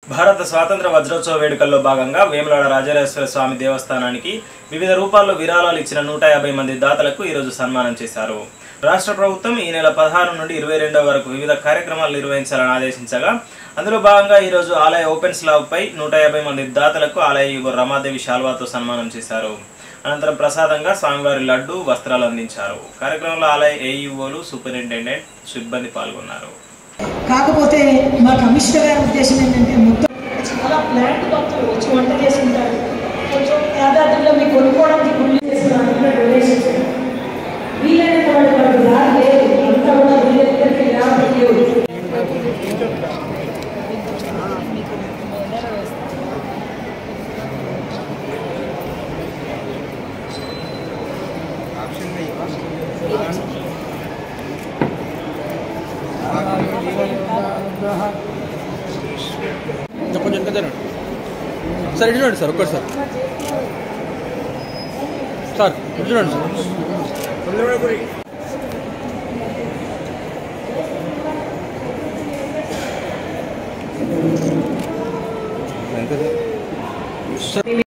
భారత స్వాతంత్ర వజ్రోత్సవ వేడుకల్లో భాగంగా వేములవాడ రాజరాజేశ్వర స్వామి దేవస్థానానికి వివిధ రూపాల్లో విరాళాలు ఇచ్చిన 150 మంది దాతలకు ఈరోజు సన్మానం చేశారు. రాష్ట్ర ప్రభుత్వం ఈ నెల 16 నుండి 22 వరకు వివిధ కార్యక్రమాలు నిర్వహించాలని ఆదేశించగా అందులో భాగంగా ఈరోజు ఆలయ ఓపెన్ స్లాబ్పై 150 మంది దాతలకు ఆలయ ఈవో రమాదేవి శాల్వాతో సన్మానం చేశారు. అనంతరం ప్రసాదంగా స్వామివారి లడ్డు వస్త్రాలు అందించారు. కార్యక్రమంలో ఆలయ ఏఈఓలు, సూపరింటెండెంట్, సిబ్బంది పాల్గొన్నారు. కాకపోతే మా కమిషనర్ గారి ఉద్దేశం ఏంటంటే మొత్తం చాలా ప్లాంట్ భక్తులు వచ్చి వంట చేసుకుంటారు. కొంచెం యాదాద్రిలో మీకు కొనుక్కోవడానికి గుళ్ళు చేస్తున్నారు డొనేషన్స్ వీలైనంత వాళ్ళకి రాదు లేదు అంతా కూడా వీళ్ళిద్దరికి రాదు. కొంచెం కదా సార్ ఇటు చూడండి సార్ ఒక్కటి సార్ ఇటు చూడండి సార్.